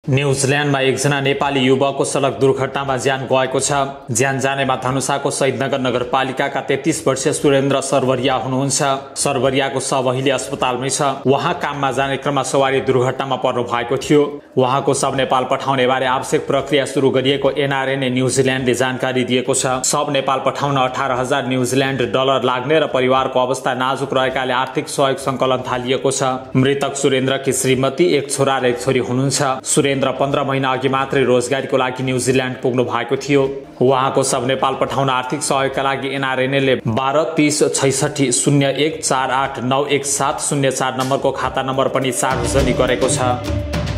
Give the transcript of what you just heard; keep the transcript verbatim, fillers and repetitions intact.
न्यूजील्यान्डमा एकजना नेपाली युवकको सडक दुर्घटनामा ज्यान गएको छ। ज्यान जानेमा धनुषाको शहीदनगर नगरपालिकाका तेत्तीस वर्षीय सुरेन्द्र सरवरिया हुनुहुन्छ। सरवरियाको शव अहिले अस्पतालमै छ। उहाँ काममा जाने क्रममा सवारी दुर्घटनामा पर्नु भएको थियो। उहाँको शव नेपाल पठाउने बारे आवश्यक प्रक्रिया सुरु गरिएको एनआरएनए न्यूजील्यान्डले जानकारी दिएको छ। शव नेपाल पठाउन अठार हजार न्यूजील्यान्ड डलर लाग्ने र परिवारको अवस्था नाजुक रहेकाले आर्थिक सहयोग सङ्कलन थालिएको छ। मृतक सुरेन्द्रकी श्रीमती, एक छोरा र एक छोरी हुनुहुन्छ। सुरेन्द्र पन्ध्र महिना अघि मात्रै रोजगारीको लागि न्यूजील्यान्ड पुग्नु भएको थियो। उहाँको शव नेपाल पठाउन आर्थिक सहयोगका लागि एनआरएनएले बाह्र तीस छैसठी शून्य एक चार आठ नौ एक सात शून्य चार नम्बरको खाता नम्बर पनि सार्वजनिक गरेको छ।